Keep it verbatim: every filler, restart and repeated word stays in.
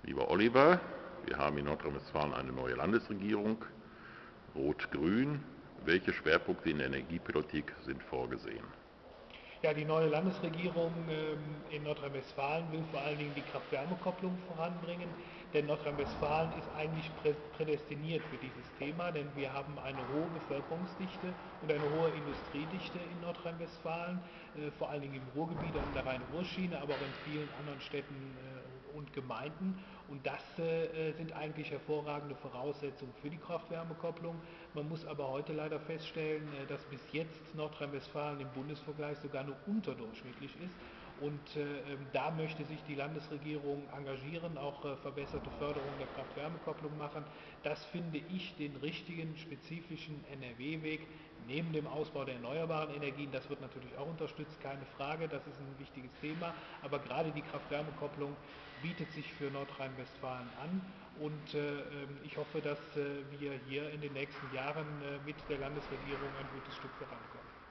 Lieber Oliver, wir haben in Nordrhein-Westfalen eine neue Landesregierung, Rot-Grün. Welche Schwerpunkte in der Energiepolitik sind vorgesehen? Ja, die neue Landesregierung ähm, in Nordrhein-Westfalen will vor allen Dingen die Kraft-Wärme-Kopplung voranbringen, denn Nordrhein-Westfalen ist eigentlich prä prädestiniert für dieses Thema, denn wir haben eine hohe Bevölkerungsdichte und eine hohe Industriedichte in Nordrhein-Westfalen, äh, vor allen Dingen im Ruhrgebiet an der Rhein-Ruhr-Schiene, aber auch in vielen anderen Städten äh, und Gemeinden. Und das äh, sind eigentlich hervorragende Voraussetzungen für die Kraft-Wärme-Kopplung. Man muss aber heute leider feststellen, äh, dass bis jetzt Nordrhein-Westfalen im Bundesvergleich sogar nur unterdurchschnittlich ist. Und äh, da möchte sich die Landesregierung engagieren, auch äh, verbesserte Förderung der Kraft-Wärme-Kopplung machen. Das finde ich den richtigen, spezifischen N R W-Weg neben dem Ausbau der erneuerbaren Energien. Das wird natürlich auch unterstützt, keine Frage, das ist ein wichtiges Thema. Aber gerade die Kraft-Wärme-Kopplung bietet sich für Nordrhein-Westfalen an. Und äh, ich hoffe, dass äh, wir hier in den nächsten Jahren äh, mit der Landesregierung ein gutes Stück vorankommen.